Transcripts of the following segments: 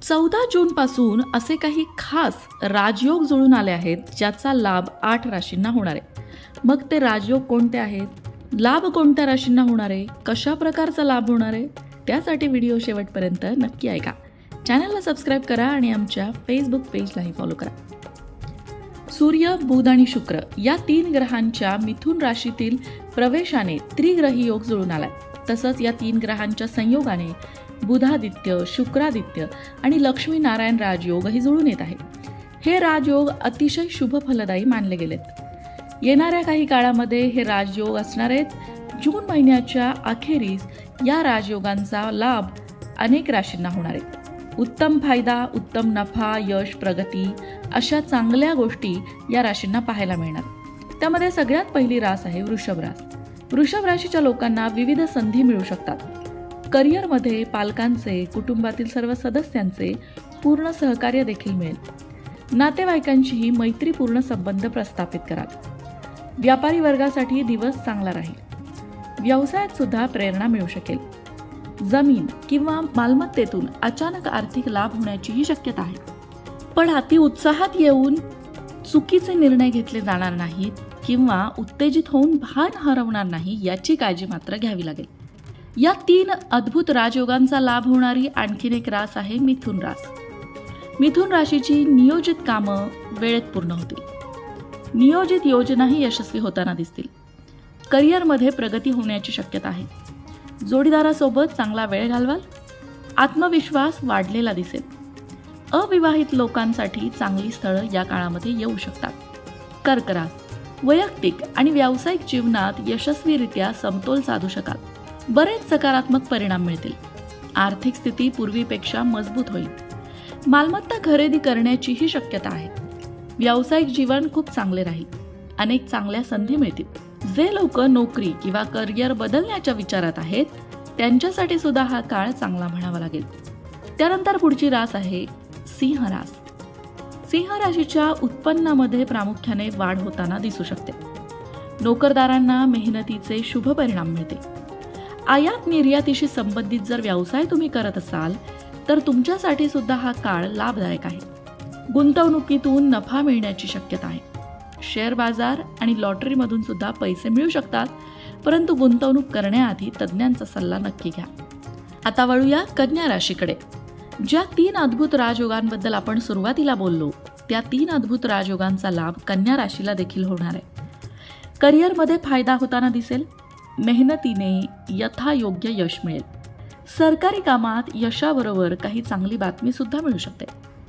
14 जून पासून असे काही खास राजयोग जुळून आले आहेत ज्याचा लाभ 8 राशींना होणार आहे. मग ते राजयोग कोणते आहेत, लाभ कोणत्या राशींना होणार आहे, कशा प्रकारचा लाभ होणार आहे, त्यासाठी व्हिडिओ शेवटपर्यंत नक्की ऐका. चॅनलला सबस्क्राईब करा आणि आमच्या फेसबुक पेजलाही फॉलो करा. सूर्य, बुध आणि शुक्र या 3 ग्रहांच्या मिथुन राशीतील प्रवेशाने त्रिग्रही योग जुळून आलाय. तसंच या 3 ग्रहांच्या संयोगाने बुधादित्य, शुक्रादित्य आणि लक्ष्मी नारायण राजयोगही जुळून येत आहे. हे राजयोग अतिशय शुभ फलदायी मानले गेलेत. येणाऱ्या काही काळामध्ये हे राजयोग असणार आहेत. जून महिन्याच्या अखेरीस या राजयोगांचा लाभ अनेक राशींना होणार आहे. उत्तम फायदा, उत्तम नफा, यश, प्रगती अशा चांगल्या गोष्टी या राशींना पाहायला मिळणार. त्यामध्ये सगळ्यात पहिली रास आहे वृषभ रास. वृषभ राशीच्या लोकांना विविध संधी मिळू शकतात. करिअरमध्ये पालकांचे, कुटुंबातील सर्व सदस्यांचे पूर्ण सहकार्य देखील मिळेल. नातेवाईकांशीही मैत्रीपूर्ण संबंध प्रस्थापित कराल. व्यापारी वर्गासाठी दिवस चांगला राहील. व्यवसायात सुद्धा प्रेरणा मिळू शकेल. जमीन किंवा मालमत्तेतून अचानक आर्थिक लाभ होण्याचीही शक्यता आहे. पण अति उत्साहात येऊन चुकीचे निर्णय घेतले जाणार नाहीत किंवा उत्तेजित होऊन भान हरवणार नाही याची काळजी मात्र घ्यावी लागेल. या 3 अद्भुत राजयोगांचा लाभ होणारी आणखीन एक रास आहे मिथुन रास. मिथुन राशीची नियोजित कामं वेळेत पूर्ण होतील. नियोजित योजनाही यशस्वी होताना दिसतील. करिअरमध्ये प्रगती होण्याची शक्यता आहे. जोडीदारासोबत चांगला वेळ घालवाल. आत्मविश्वास वाढलेला दिसेल. अविवाहित लोकांसाठी चांगली स्थळं या काळामध्ये येऊ शकतात. कर्क रास. वैयक्तिक आणि व्यावसायिक जीवनात यशस्वीरित्या समतोल साधू शकाल. बरेच सकारात्मक परिणाम मिळतील. आर्थिक स्थिती पूर्वीपेक्षा मजबूत होईल. मालमत्ता खरेदी करण्याचीही शक्यता आहे. व्यावसायिक जीवन खूप चांगले राहील. अनेक चांगल्या संधी मिळतील. जे लोक नोकरी किंवा करिअर बदलण्याच्या विचारात आहेत त्यांच्यासाठी सुद्धा हा काळ चांगला म्हणावा लागेल. त्यानंतर पुढची रास आहे सिंह रास. सिंह राशीच्या उत्पन्नामध्ये प्रामुख्याने वाढ होताना दिसू शकते. नोकरदारांना मेहनतीचे शुभ परिणाम मिळतील. आयात निर्यातीशी संबंधित जर व्यवसाय तुम्ही करत असाल तर तुमच्यासाठी सुद्धा हा काळ लाभदायक आहे. गुंतवणुकीतून नफा मिळण्याची शक्यता आहे. शेअर बाजार आणि लॉटरीमधून सुद्धा पैसे मिळू शकतात, परंतु गुंतवणूक करण्याआधी तज्ज्ञांचा सल्ला नक्की घ्या. आता वळूया कन्या राशीकडे. ज्या 3 अद्भुत राजयोगांबद्दल आपण सुरुवातीला बोललो त्या 3 अद्भुत राजयोगांचा लाभ कन्या राशीला देखील होणार आहे. करिअरमध्ये फायदा होताना दिसेल. मेहनतीने यथायोग्य यश मिळेल. सरकारी कामात यशाबरोबर काही चांगली बातमी सुद्धा मिळू शकते.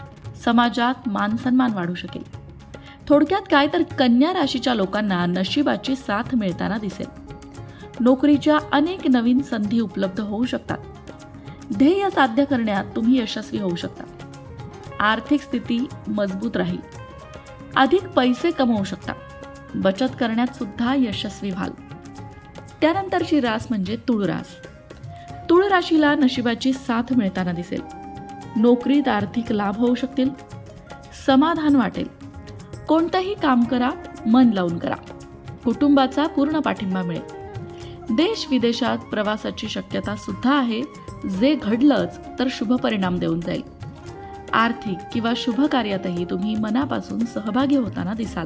समाजात मान सन्मान वाढू शकेल. थोडक्यात काय तर कन्या राशीच्या लोकांना नशिबाची साथ मिळताना दिसेल. नोकरीच्या अनेक नवीन संधी उपलब्ध होऊ शकतात. ध्येय साध्य करण्यात तुम्ही यशस्वी होऊ शकता. आर्थिक स्थिती मजबूत राहील. अधिक पैसे कमवू शकता. बचत करण्यात सुद्धा यशस्वी व्हाल. त्यानंतरची रास म्हणजे तुळ रास. तुळ राशीला नशिबाची साथ मिळताना दिसेल. नोकरीत आर्थिक लाभ होऊ शकतील. समाधान वाटेल. कोणतंही काम करा, मन लावून करा. कुटुंबाचा पूर्ण पाठिंबा मिळेल. देश विदेशात प्रवासाची शक्यता सुद्धा आहे. जे घडलंच तर शुभ परिणाम देऊन जाईल. आर्थिक किंवा शुभ कार्यातही तुम्ही मनापासून सहभागी होताना दिसाल.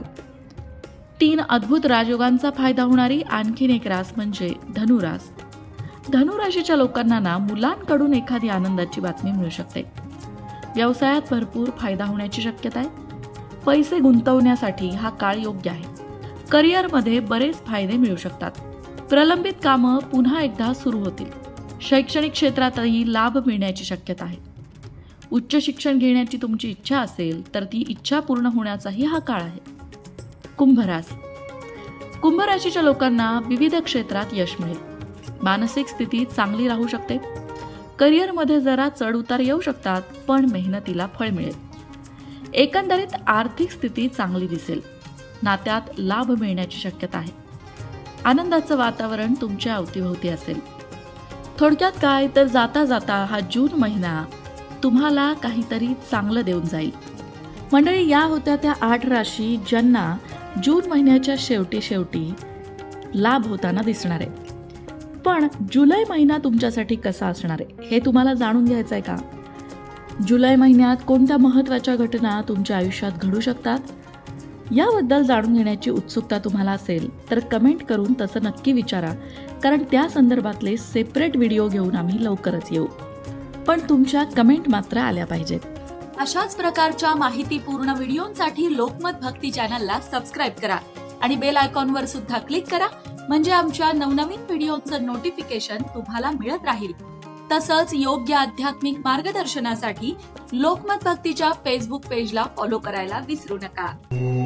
3 अद्भुत राजयोगांचा फायदा होणारी आणखीन एक रास म्हणजे धनुरास. धनुराशीच्या लोकांना ना मुलांकडून एखादी आनंदाची बातमी मिळू शकते. व्यवसायात भरपूर फायदा होण्याची शक्यता आहे. पैसे गुंतवण्यासाठी हा काळ योग्य आहे. करिअरमध्ये बरेच फायदे मिळू शकतात. प्रलंबित कामं पुन्हा एकदा सुरू होतील. शैक्षणिक क्षेत्रातही लाभ मिळण्याची शक्यता आहे. उच्च शिक्षण घेण्याची तुमची इच्छा असेल तर ती इच्छा पूर्ण होण्याचाही हा काळ आहे. कुंभरास. कुंभ राशीच्या लोकांना विविध क्षेत्रात यश मिळेल. मानसिक स्थिती चांगली राहू शकते. करिअरमध्ये जरा चढ उतार येऊ शकतात, पण मेहनतीला फळ मिळेल. एकंदरीत आर्थिक स्थिती चांगली दिसेल. नात्यात लाभ मिळण्याची शक्यता आहे. आनंदाचं वातावरण तुमच्या अवतीभोवती असेल. थोडक्यात काय तर जाता जाता हा जून महिना तुम्हाला काहीतरी चांगलं देऊन जाईल. मंडळी, या होत्या त्या 8 राशी ज्यांना जून महिन्याच्या शेवटी लाभ होताना दिसणार आहे. पण जुलै महिना तुमच्यासाठी कसा असणार आहे हे तुम्हाला जाणून घ्यायचं आहे का? जुलै महिन्यात कोणत्या महत्त्वाच्या घटना तुमच्या आयुष्यात घडू शकतात याबद्दल जाणून घेण्याची उत्सुकता तुम्हाला असेल तर कमेंट करून तसं नक्की विचारा, कारण त्या संदर्भातले सेपरेट व्हिडिओ घेऊन आम्ही लवकरच येऊ. पण तुमच्या कमेंट मात्र आल्या पाहिजेत. अशाच प्रकारच्या माहितीपूर्ण व्हिडिओंसाठी लोकमत भक्ती चॅनलला सबस्क्राईब करा आणि बेल आयकॉनवर सुद्धा क्लिक करा, म्हणजे आमच्या नवनवीन व्हिडिओचं नोटिफिकेशन तुम्हाला मिळत राहील. तसंच योग्य आध्यात्मिक मार्गदर्शनासाठी लोकमत भक्तीच्या फेसबुक पेजला फॉलो करायला विसरू नका.